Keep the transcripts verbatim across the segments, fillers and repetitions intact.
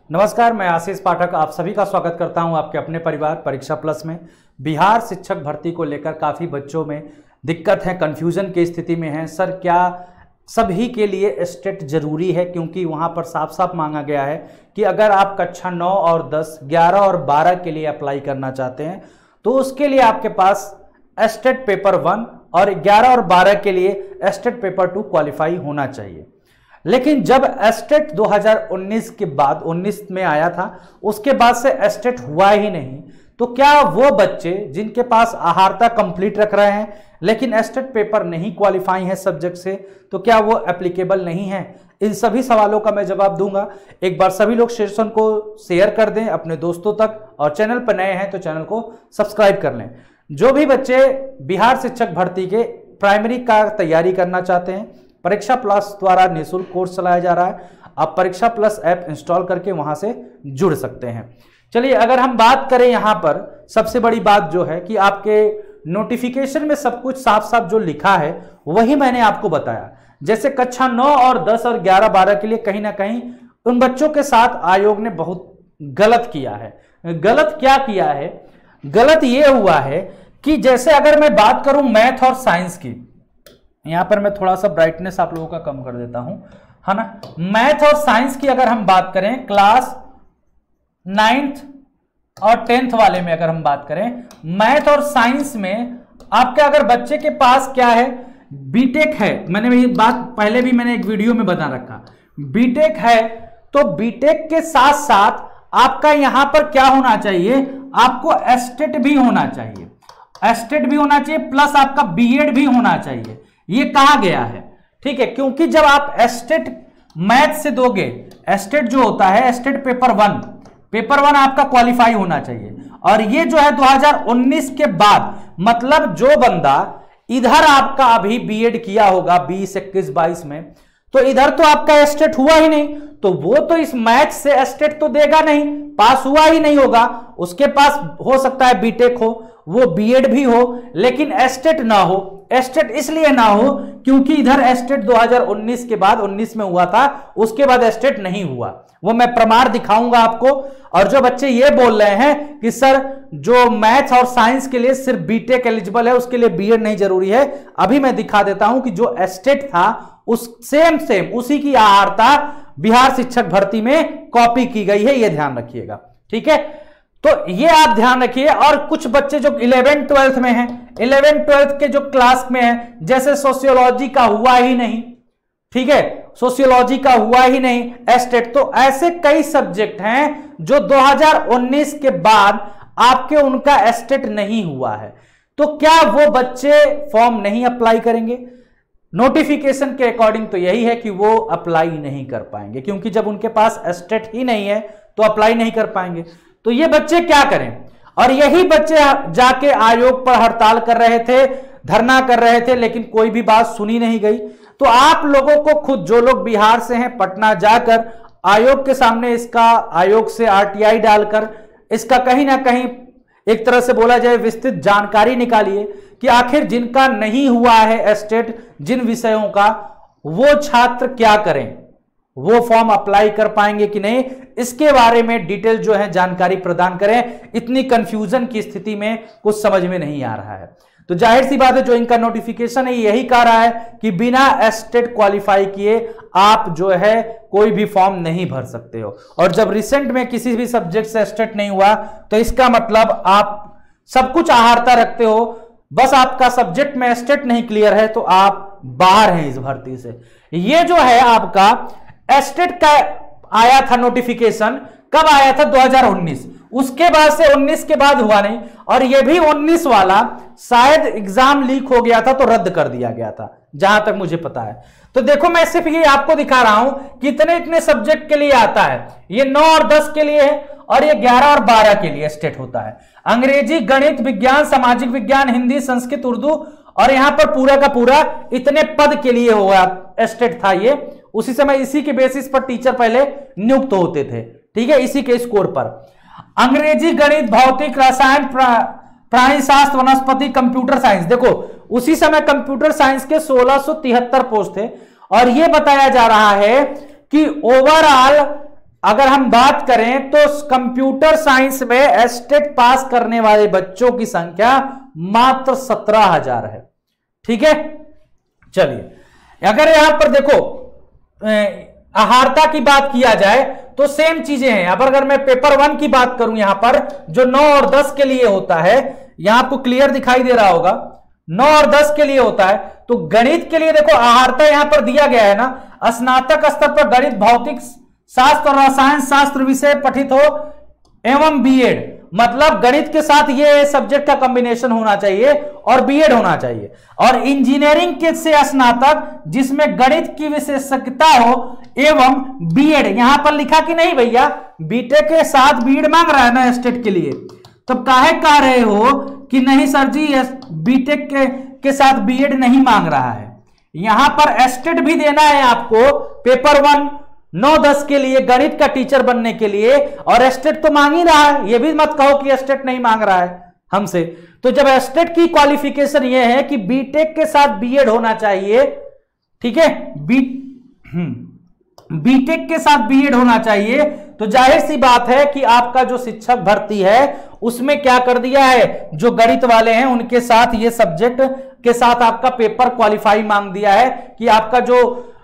नमस्कार, मैं आशीष पाठक आप सभी का स्वागत करता हूं आपके अपने परिवार परीक्षा प्लस में। बिहार शिक्षक भर्ती को लेकर काफ़ी बच्चों में दिक्कत है, कन्फ्यूज़न की स्थिति में है। सर क्या सभी के लिए स्टेट जरूरी है? क्योंकि वहां पर साफ साफ मांगा गया है कि अगर आप कक्षा नौ और दस, ग्यारह और बारह के लिए अप्लाई करना चाहते हैं तो उसके लिए आपके पास स्टेट पेपर वन और ग्यारह और बारह के लिए स्टेट पेपर टू क्वालिफाई होना चाहिए। लेकिन जब स्टेट दो हज़ार उन्नीस के बाद उन्नीस में आया था, उसके बाद से स्टेट हुआ ही नहीं, तो क्या वो बच्चे जिनके पास आहारता कंप्लीट रख रहे हैं लेकिन स्टेट पेपर नहीं क्वालिफाई है सब्जेक्ट से, तो क्या वो एप्लीकेबल नहीं है? इन सभी सवालों का मैं जवाब दूंगा। एक बार सभी लोग सेशन को शेयर कर दें अपने दोस्तों तक, और चैनल पर नए हैं तो चैनल को सब्सक्राइब कर लें। जो भी बच्चे बिहार शिक्षक भर्ती के प्राइमरी का तैयारी करना चाहते हैं, परीक्षा प्लस द्वारा निःशुल्क कोर्स चलाया जा रहा है। आप परीक्षा प्लस ऐप इंस्टॉल करके वहां से जुड़ सकते हैं। चलिए, अगर हम बात करें यहाँ पर सबसे बड़ी बात जो है कि आपके नोटिफिकेशन में सब कुछ साफ साफ जो लिखा है वही मैंने आपको बताया। जैसे कक्षा नौ और दस और ग्यारह बारह के लिए कहीं ना कहीं उन बच्चों के साथ आयोग ने बहुत गलत किया है। गलत क्या किया है? गलत ये हुआ है कि जैसे अगर मैं बात करूं मैथ और साइंस की, यहां पर मैं थोड़ा सा ब्राइटनेस आप लोगों का कम कर देता हूं, है ना। मैथ और साइंस की अगर हम बात करें, क्लास नाइन्थ और टेंथ वाले में अगर हम बात करें, मैथ और साइंस में आपके अगर बच्चे के पास क्या है, बीटेक है, मैंने ये बात पहले भी मैंने एक वीडियो में बता रखा, बीटेक है, तो बीटेक के साथ साथ आपका यहां पर क्या होना चाहिए, आपको एस्टेट भी होना चाहिए, एस्टेट भी होना चाहिए प्लस आपका बीएड भी होना चाहिए, ये कहा गया है। ठीक है, क्योंकि जब आप एस्टेट मैथ से दोगे, एस्टेट जो होता है state paper one, paper one आपका क्वालिफाई होना चाहिए। और ये जो है दो हज़ार उन्नीस के बाद, मतलब जो बंदा इधर आपका अभी बीएड किया होगा बीस इक्कीस बाईस में, तो इधर तो आपका एस्टेट हुआ ही नहीं, तो वो तो इस मैथ से एस्टेट तो देगा नहीं, पास हुआ ही नहीं होगा। उसके पास हो सकता है बीटेक हो, वो बीएड भी हो, लेकिन एस्टेट ना हो। एस्टेट इसलिए ना हो क्योंकि इधर एस्टेट दो हज़ार उन्नीस के बाद उन्नीस में हुआ था, उसके बाद एस्टेट नहीं हुआ। वो मैं प्रमाण दिखाऊंगा आपको। और जो बच्चे ये बोल रहे हैं कि सर जो मैथ्स और साइंस के लिए सिर्फ बीटेक एलिजिबल है, उसके लिए बीएड नहीं जरूरी है, अभी मैं दिखा देता हूं कि जो एस्टेट था उस सेम सेम उसी की आहारता बिहार शिक्षक भर्ती में कॉपी की गई है, ये ध्यान रखिएगा। ठीक है, तो ये आप ध्यान रखिए। और कुछ बच्चे जो इलेवेंथ ट्वेल्थ में हैं, इलेवेंथ ट्वेल्थ के जो क्लास में हैं, जैसे सोशियोलॉजी का हुआ ही नहीं, ठीक है, सोशियोलॉजी का हुआ ही नहीं एस्टेट, तो ऐसे कई सब्जेक्ट हैं जो दो हज़ार उन्नीस के बाद आपके उनका एस्टेट नहीं हुआ है, तो क्या वो बच्चे फॉर्म नहीं अप्लाई करेंगे? नोटिफिकेशन के अकॉर्डिंग तो यही है कि वो अप्लाई नहीं कर पाएंगे, क्योंकि जब उनके पास एस्टेट ही नहीं है तो अप्लाई नहीं कर पाएंगे। तो ये बच्चे क्या करें? और यही बच्चे जाके आयोग पर हड़ताल कर रहे थे, धरना कर रहे थे, लेकिन कोई भी बात सुनी नहीं गई। तो आप लोगों को खुद, जो लोग बिहार से हैं, पटना जाकर आयोग के सामने इसका, आयोग से आरटीआई डालकर इसका कहीं ना कहीं एक तरह से बोला जाए विस्तृत जानकारी निकालिए कि आखिर जिनका नहीं हुआ है एस्टेट जिन विषयों का, वो छात्र क्या करें, वो फॉर्म अप्लाई कर पाएंगे कि नहीं, इसके बारे में डिटेल जो है जानकारी प्रदान करें। इतनी कंफ्यूजन की स्थिति में कुछ समझ में नहीं आ रहा है। तो जाहिर सी बात है, जो इनका नोटिफिकेशन है यही कह रहा है कि बिना एस्टेट क्वालिफाई किए आप जो है कोई भी फॉर्म नहीं भर सकते हो। और जब रिसेंट में किसी भी सब्जेक्ट से एस्टेट नहीं हुआ तो इसका मतलब आप सब कुछ आहारता रखते हो, बस आपका सब्जेक्ट में एस्टेट नहीं क्लियर है तो आप बाहर हैं इस भर्ती से। ये जो है आपका एस्टेट का आया था नोटिफिकेशन, कब आया था? दो हज़ार उन्नीस। उसके बाद से उन्नीस के बाद हुआ नहीं, और ये भी उन्नीस वाला शायद एग्जाम लीक हो गया था तो रद्द कर दिया गया था, जहां तक मुझे पता है। तो देखो, मैं सिर्फ ये आपको दिखा रहा हूं कि इतने इतने सब्जेक्ट के लिए आता है। ये नौ और दस के लिए है, और ये ग्यारह और बारह के लिए स्टेट होता है। अंग्रेजी, गणित, विज्ञान, सामाजिक विज्ञान, हिंदी, संस्कृत, उर्दू, और यहां पर पूरा का पूरा इतने पद के लिए होगा स्टेट था ये। उसी समय इसी के बेसिस पर टीचर पहले नियुक्त होते थे, ठीक है, इसी के स्कोर पर। अंग्रेजी, गणित, भौतिक, रसायन, प्राणी शास्त्र, वनस्पति, कंप्यूटर साइंस, देखो उसी समय कंप्यूटर साइंस के सोलह सौ तिहत्तर पोस्ट थे, और यह बताया जा रहा है कि ओवरऑल अगर हम बात करें तो कंप्यूटर साइंस में एस्टेट पास करने वाले बच्चों की संख्या मात्र सत्रह हजार है। ठीक है, चलिए अगर यहां पर देखो आहारता की बात किया जाए तो सेम चीजें हैं। अब अगर मैं पेपर वन की बात करूं, यहां पर जो नौ और दस के लिए होता है, यहां आपको क्लियर दिखाई दे रहा होगा, नौ और दस के लिए होता है। तो गणित के लिए देखो आहारता यहां पर दिया गया है ना, स्नातक स्तर पर गणित, भौतिक शास्त्र और रसायन शास्त्र विषय पठित हो एवं बीएड, मतलब गणित के साथ ये सब्जेक्ट का कॉम्बिनेशन होना चाहिए और बीएड होना चाहिए। और इंजीनियरिंग के से स्नातक जिसमें गणित की विशेषज्ञता हो एवं बीएड, यहां पर लिखा कि नहीं भैया बीटेक के साथ बीएड मांग रहा है ना एस्टेट के लिए, तब काहे कह रहे हो कि नहीं सर जी बीटेक के, के साथ बीएड नहीं मांग रहा है। यहां पर एस्टेट भी देना है आपको पेपर वन नौ दस के लिए गणित का टीचर बनने के लिए, और एस्टेट तो मांग ही रहा है। यह भी मत कहो कि एस्टेट नहीं मांग रहा है हमसे। तो जब एस्टेट की क्वालिफिकेशन यह है कि बीटेक के साथ बीएड होना चाहिए, ठीक है, बी बीटेक के साथ बीएड होना चाहिए, तो जाहिर सी बात है कि आपका जो शिक्षक भर्ती है उसमें क्या कर दिया है, जो गणित वाले हैं उनके साथ ये सब्जेक्ट के साथ आपका पेपर क्वालिफाई मांग दिया है कि आपका जो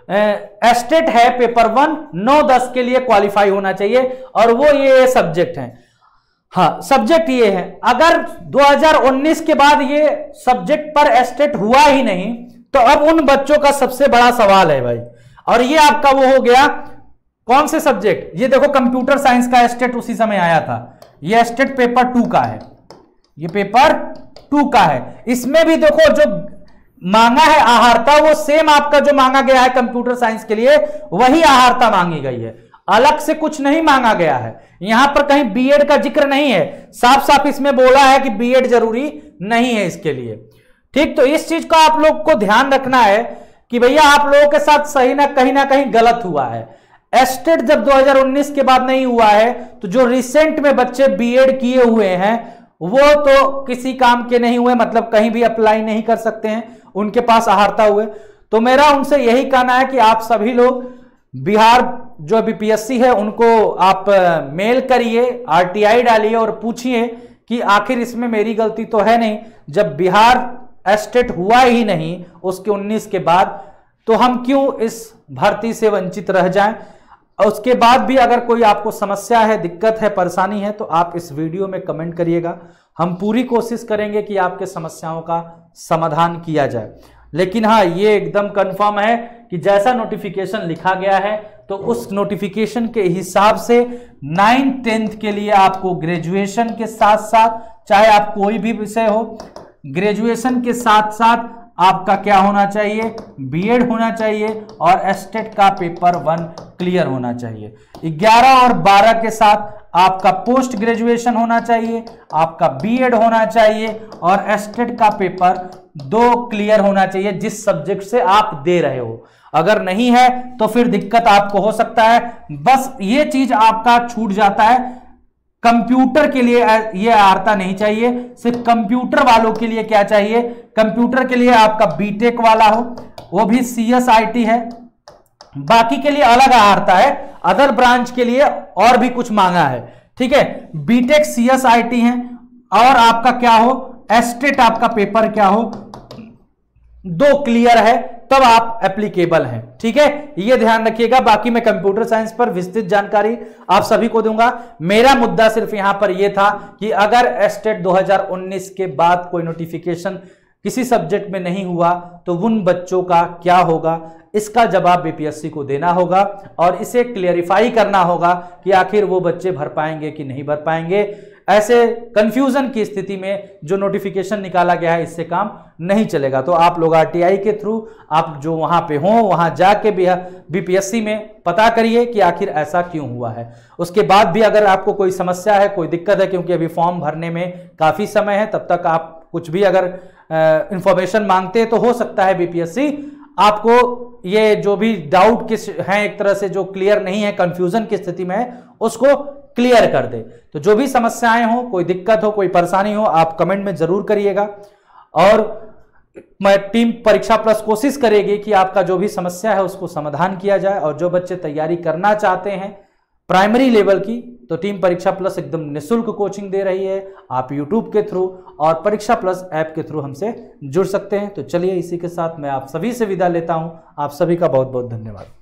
एस्टेट है पेपर वन नौ दस के लिए क्वालिफाई होना चाहिए, और वो ये सब्जेक्ट है। हाँ, सब्जेक्ट ये है। अगर दो हज़ार उन्नीस के बाद ये सब्जेक्ट पर एस्टेट हुआ ही नहीं, तो अब उन बच्चों का सबसे बड़ा सवाल है भाई, और ये आपका वो हो गया कौन से सब्जेक्ट, ये देखो कंप्यूटर साइंस का एस्टेट उसी समय आया था, ये एस्टेट पेपर टू का है, ये पेपर टू का है। इसमें भी देखो जो मांगा है आहारता, वो सेम आपका जो मांगा गया है कंप्यूटर साइंस के लिए वही आहारता मांगी गई है, अलग से कुछ नहीं मांगा गया है। यहां पर कहीं बीएड का जिक्र नहीं है, साफ साफ इसमें बोला है कि बीएड जरूरी नहीं है इसके लिए। ठीक, तो इस चीज का आप लोग को ध्यान रखना है कि भैया आप लोगों के साथ सही ना कहीं ना कहीं गलत हुआ है। एस्टेट जब दो हज़ार उन्नीस के बाद नहीं हुआ है, तो जो रिसेंट में बच्चे बीएड किए हुए हैं वो तो किसी काम के नहीं हुए, मतलब कहीं भी अप्लाई नहीं कर सकते हैं, उनके पास आहारता हुए। तो मेरा उनसे यही कहना है कि आप सभी लोग बिहार जो बीपीएससी है उनको आप मेल करिए, आरटीआई डालिए और पूछिए कि आखिर इसमें मेरी गलती तो है नहीं। जब बिहार एस्टेट हुआ ही नहीं उसके उन्नीस के बाद, तो हम क्यों इस भर्ती से वंचित रह जाएं। उसके बाद भी अगर कोई आपको समस्या है, दिक्कत है, परेशानी है, तो आप इस वीडियो में कमेंट करिएगा। हम पूरी कोशिश करेंगे कि आपके समस्याओं का समाधान किया जाए। लेकिन हाँ, ये एकदम कंफर्म है कि जैसा नोटिफिकेशन लिखा गया है तो उस नोटिफिकेशन के हिसाब से नाइन टेंथ के लिए आपको ग्रेजुएशन के साथ साथ, चाहे आप कोई भी विषय हो, ग्रेजुएशन के साथ साथ आपका क्या होना चाहिए, बीएड होना चाहिए और एस्टेट का पेपर वन क्लियर होना चाहिए। ग्यारह और बारह के साथ आपका पोस्ट ग्रेजुएशन होना चाहिए, आपका बीएड होना चाहिए और एस्टेट का पेपर दो क्लियर होना चाहिए जिस सब्जेक्ट से आप दे रहे हो। अगर नहीं है तो फिर दिक्कत आपको हो सकता है। बस ये चीज आपका छूट जाता है, कंप्यूटर के लिए ये आहारता नहीं चाहिए, सिर्फ कंप्यूटर वालों के लिए क्या चाहिए, कंप्यूटर के लिए आपका बीटेक वाला हो, वो भी सीएसआईटी है, बाकी के लिए अलग आहारता है। अदर ब्रांच के लिए और भी कुछ मांगा है, ठीक है। बीटेक सीएसआईटी है और आपका क्या हो, एस्टेट आपका पेपर क्या हो, दो क्लियर है, तब आप एप्लीकेबल हैं, ठीक है। ये ध्यान रखिएगा। बाकी मैं कंप्यूटर साइंस पर विस्तृत जानकारी आप सभी को दूंगा। मेरा मुद्दा सिर्फ यहां पर यह था कि अगर एस्टेट दो हज़ार उन्नीस के बाद कोई नोटिफिकेशन किसी सब्जेक्ट में नहीं हुआ तो उन बच्चों का क्या होगा, इसका जवाब बीपीएससी को देना होगा और इसे क्लियरिफाई करना होगा कि आखिर वो बच्चे भर पाएंगे कि नहीं भर पाएंगे। ऐसे कंफ्यूजन की स्थिति में जो नोटिफिकेशन निकाला गया है इससे काम नहीं चलेगा। तो आप लोग आरटीआई के थ्रू आप जो वहां पे हो वहां जाके भी बीपीएससी में पता करिए कि आखिर ऐसा क्यों हुआ है। उसके बाद भी अगर आपको कोई समस्या है, कोई दिक्कत है, क्योंकि अभी फॉर्म भरने में काफी समय है, तब तक आप कुछ भी अगर इंफॉर्मेशन मांगते हैं तो हो सकता है बीपीएससी आपको ये जो भी डाउट किस हैं एक तरह से जो क्लियर नहीं है, कंफ्यूजन की स्थिति में है, उसको क्लियर कर दे। तो जो भी समस्याएं हो, कोई दिक्कत हो, कोई परेशानी हो, आप कमेंट में जरूर करिएगा और मैं टीम परीक्षा प्लस कोशिश करेगी कि आपका जो भी समस्या है उसको समाधान किया जाए। और जो बच्चे तैयारी करना चाहते हैं प्राइमरी लेवल की, तो टीम परीक्षा प्लस एकदम निःशुल्क कोचिंग दे रही है। आप यूट्यूब के थ्रू और परीक्षा प्लस ऐप के थ्रू हमसे जुड़ सकते हैं। तो चलिए इसी के साथ मैं आप सभी से विदा लेता हूं। आप सभी का बहुत बहुत धन्यवाद।